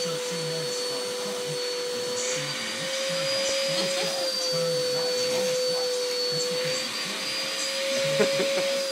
after a few minutes of fun, you can see the mixture has flushed out, turned not almost flat. That's because the parent